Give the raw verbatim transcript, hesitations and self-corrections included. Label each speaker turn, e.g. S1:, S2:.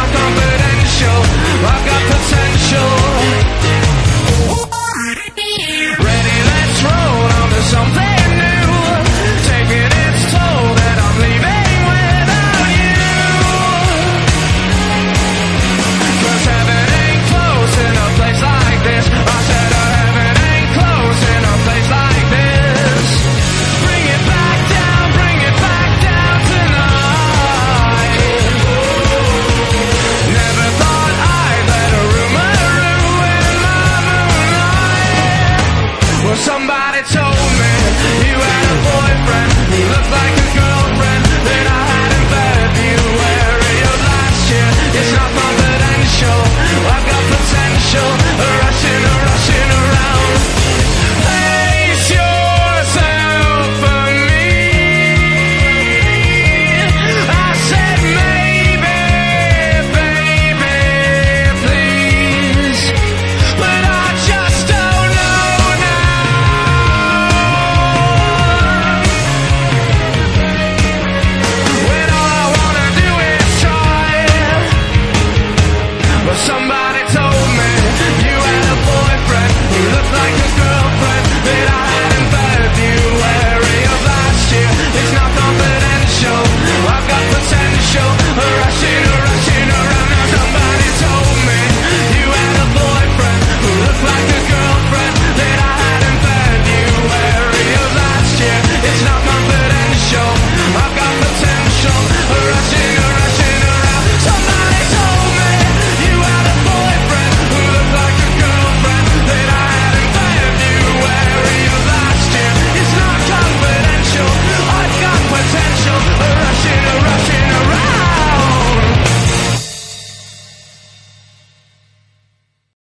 S1: not confidential. I've got potential. Ready, let's roll on to something new. Taking its toll that I'm leaving without you. 'Cause heaven ain't close in a place like this. I said uh, heaven ain't close in a place like this. Bring it back down, bring it back down tonight. Never thought I'd let a rumor ruin my moonlight. Well, somebody told me you had a boyfriend who looked like a girlfriend that I had in February of last year. It's not confidential.